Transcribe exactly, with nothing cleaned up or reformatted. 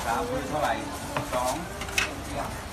สามคือเท่าไหร่สอง